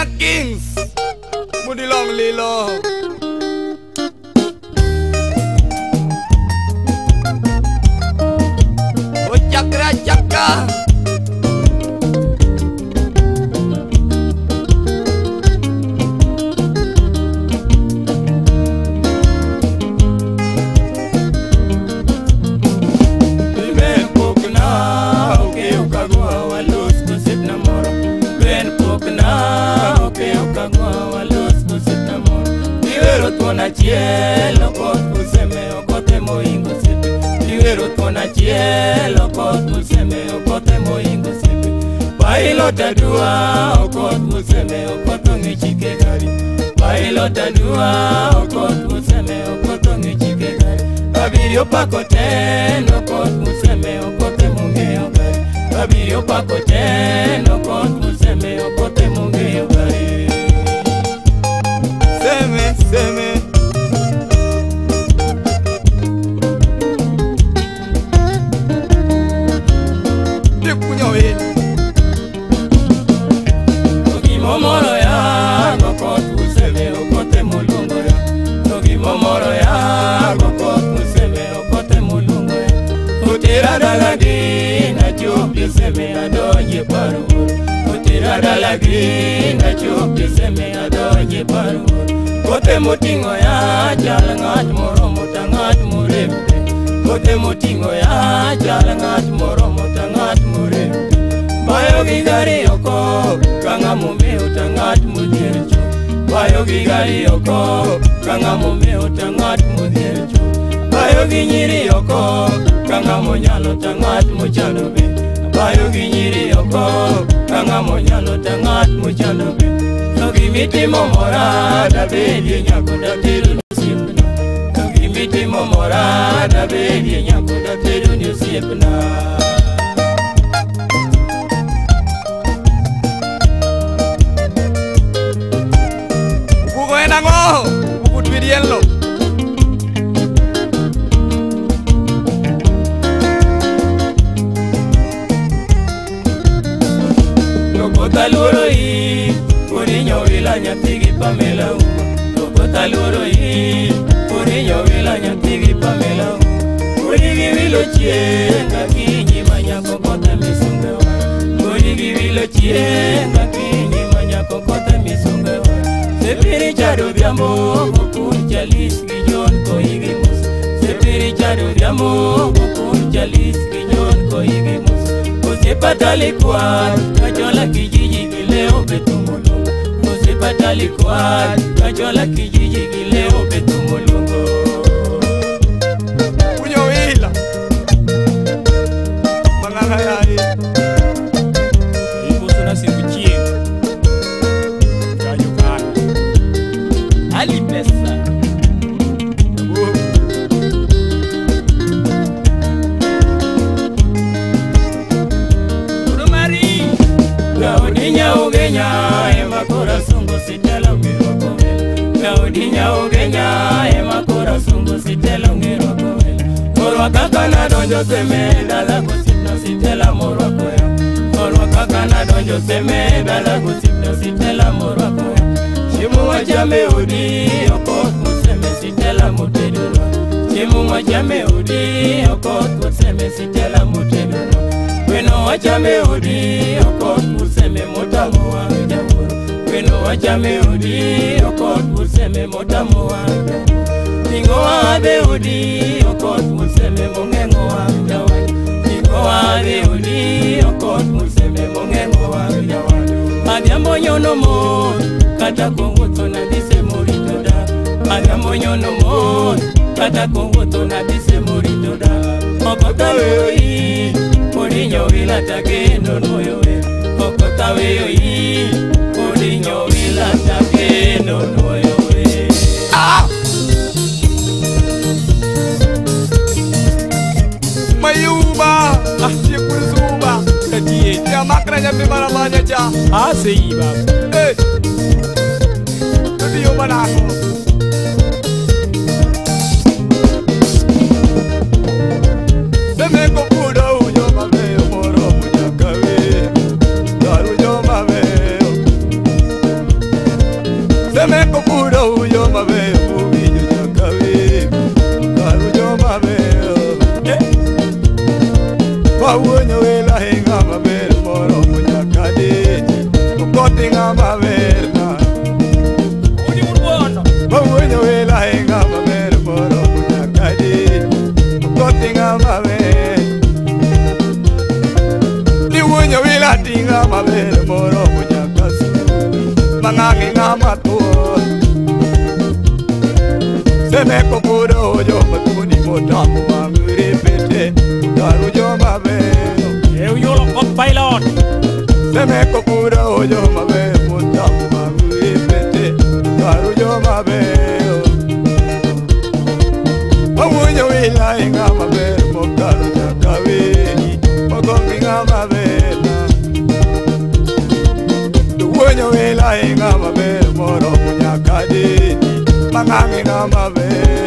China Kings Mudi long lilo O Chakra Chaka Cielo kot kuseme okote moingo sipi Liwero tona cielo kot kuseme okote moingo sipi Pailota dua okot kuseme okoto ngichike gari Pailota dua okot kuseme okoto ngichike gari Babirio pakoten okot kuseme okote mungeo gari Babirio pakoten okot kuseme okote mungeo gari Seme seme Momoro ya gokot kuseme okote mulungo ya Nogi momoro ya gokot kuseme okote mulungo ya Utira dalagi na chupi seme adonye parumur Utira dalagi na chupi seme adonye parumur Kote mutingo ya jala ngat moro mutangat murembe Kote mutingo ya jala ngat moro mutangat murembe Bayo gigari yoko Kanga mume utangat mudiercho Bayo gigari yoko Kanga mume utangat mudiercho Bayo ginyiri yoko Kanga monyalo tangat muchanobe Bayo ginyiri yoko Kanga monyalo tangat muchanobe Nogi miti momora Dabedi nyakuda tiru nusipna Nogi miti momora Dabedi nyakuda tiru nusipna Nango, buku Twirian lo. Lokota loro yi, Kurinyo vila nyatigi Pamela uma. Lokota loro yi, Kurinyo vila nyatigi Pamela uma. Kurigi vilo chienga kinyi manya kokota misungewa. Kurigi vilo chienga kinyi manya kokota misungewa. Sepiri chado diamo, bukun jalis gijon ko igimus. Sepiri chado diamo, bukun jalis gijon ko igimus. Kusipatali kwar, kajola kijiji gileo betumulungo. Kusipatali kwar, kajola kijiji gileo betumulungo. Punyo hila, mangangayai. Ibu na sibuchie. Ali pesa Urumari Gaudinya ugenya Ema korasungu sitela ngiroko Gaudinya ugenya Ema korasungu sitela ngiroko Korwa kaka na donjo seme Dala kusipna sitela moroko Korwa kaka na donjo seme Dala kusipna sitela moroko Chimu wajame udi okot museme sitela muteduno Chimu wajame udi okot museme sitela muteduno Weno wajame udi okot museme motamu wa jamuro Weno wajame udi okot museme motamu wa jamuro Tingo wade udi okot museme mongengo wa jawani Tingo wade udi okot museme mongengo wa jawani Adiambo nyono mo Kata kongoto na dise morito da Ada monyono mon Kata kongoto na dise morito da Okota weoi Morinyo wila take nono yoe Okota weoi Morinyo wila take nono yoe Mayuba Shikuzuba Ya makranya bimana banyak cha Asei baba Yo manako Deme ko pudo yo mame moro munyakawe Daru yo mame tinga mabere moro munyakasi mangangi ngamato seme kopuro yo matuni motamu mangure pete daru yo mabere eu yolo con pilot seme kopuro yo mabere motamu mangure pete daru yo mabere amunyo ila inga mabere mokaru nyakawe mogongi ngamabe duwenyo wela inga mabe moro munyakade mangangi ngamabe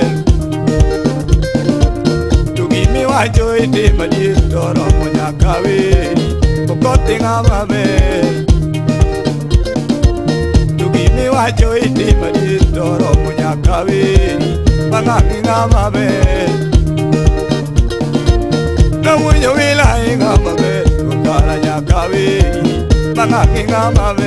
tugimi wajo ite madi toro munyakawe kokoti ngamabe tugimi wajo ite madi toro munyakawe mangangi ngamabe Namunyo wila inga mabe, kukara nyakawe, mangangi ngamabe.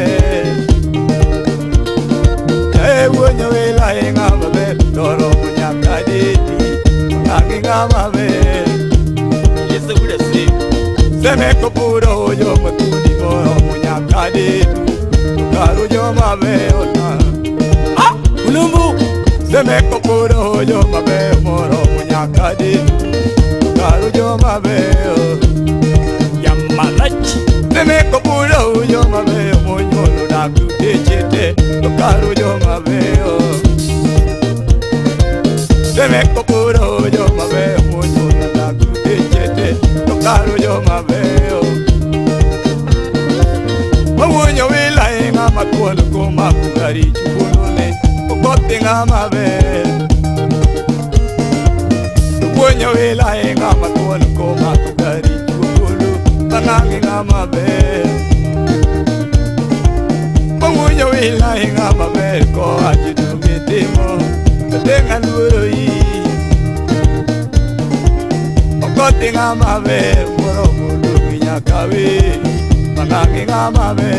Namunyo wila inga mabe, toro munyakade, mangangi ngamabe. Yesu kuda si. Seme kopuro yo matuni moro munyakade, kukaru yo mabe ona. Ah, ulumbu. Seme kopuro yo mabe moro munyakade. Karu yo mabeo Yamalachi Neme kopuro yo mabeo Monyolo na kutechete Karu yo mabeo Neme kopuro yo mabeo Monyolo na kutechete Karu yo mabeo Mamunyo wila inga makuolo Kuma kugari chubunole Kokote nga mabeo Wenyo wela inga matwal ko makugari kukulu Manangi nga mabe Wenyo wela inga mabe ko ajidumidimo Katenga nuroi Okote nga mabe Moro mulu minyakawe Manangi nga mabe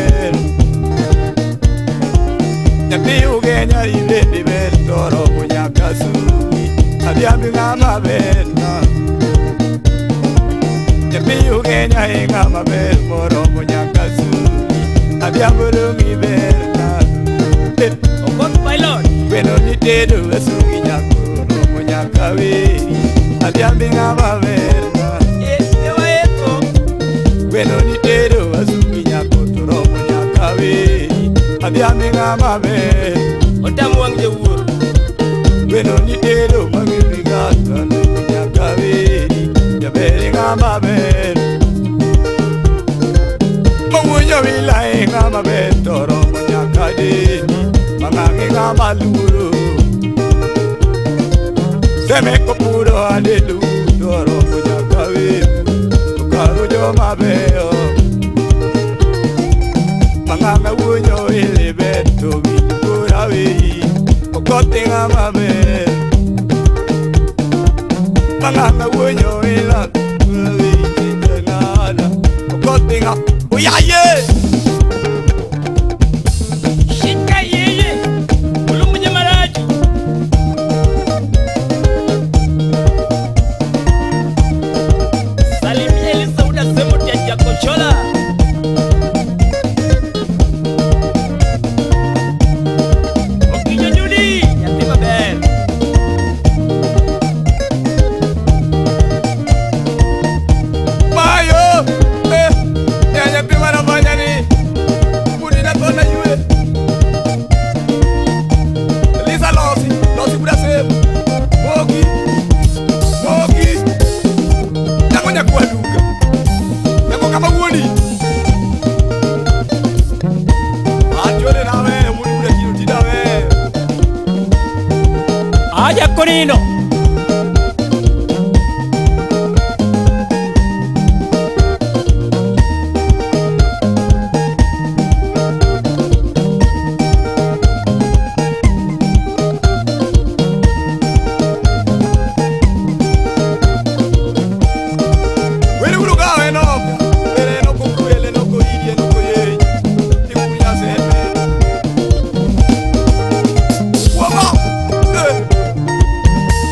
Nyati ugenya ilendi toro munyakasu Adiambi ngama bena Nyambi ugenya ngama bena Moro munyakasu Adiamburu ngibena Okot pilot Weno nitedu esungi nyakuro munyakawe Adiambi ngama bena Ewa eko Weno nitedu esungi nyakuro munyakawe Adiambi ngama bena Otamu wangje wuro Weno nitedu magirigata Munyakawe Yabere ngama bena Mamunyo wilai ngama bena Toro munyakade Mangangi ngama luru Seme kopuro adelu Toro munyakawe Tukaru jo mabeo Manganga wunyo ili beto Vikurawe Okote ngama bena Manganga wunyo ila Kurawe Jengana Okote ngama Uyaye Shika yeye Ulumbu nyamaraji Salimia ili sauda semuti ya jakochola Okinyo nyudi Yatima ben Mayo Nyanya pima na banyani Budi na kona yue Lisa Losi kuda semu Mogi Nyango nyakuwa duka Nyango kama wuni Anjole na we Mudi kuda kino tida we Aja konino Wele uruga we no Wele no kukuele no kuhidie no kuye Tikunya seme Wama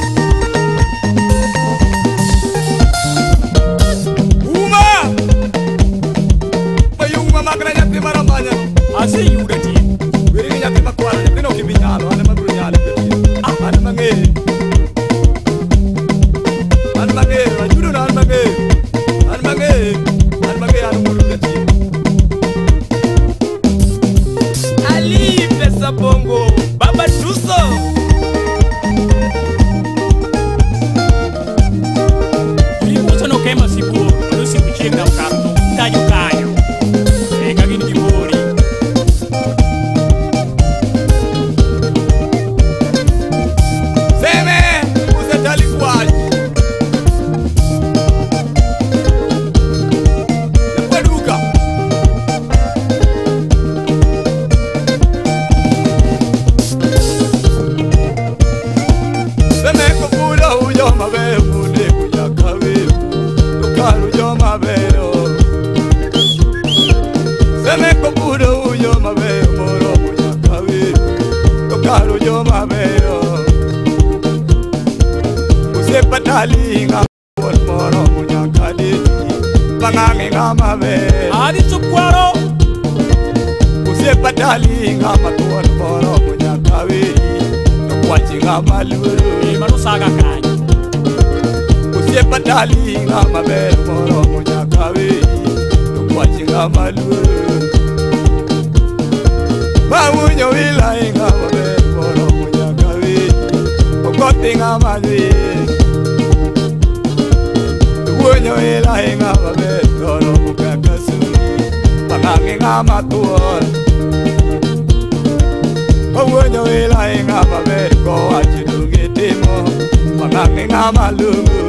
patali ngama moro munyakali bangange ngama be Adi sukwaro Use patali ngama moro munyakawi Kwachi ngama luru Manu saga kanyi Use patali ngama be moro munyakawi Kwachi ngama luru Mawunyo wila ngama be moro munyakawi Okote ngama zwi Wunyo wila ngama be moro munyakawi Bangange ngama tuol Wunyo wila ngama be ko achidungi timo Bangange ngama lungu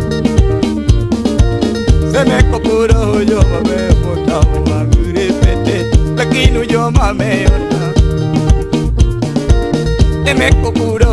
Seme kopuro yo mabe mutamu magure pete Lakinu yo mame yona Seme kopuro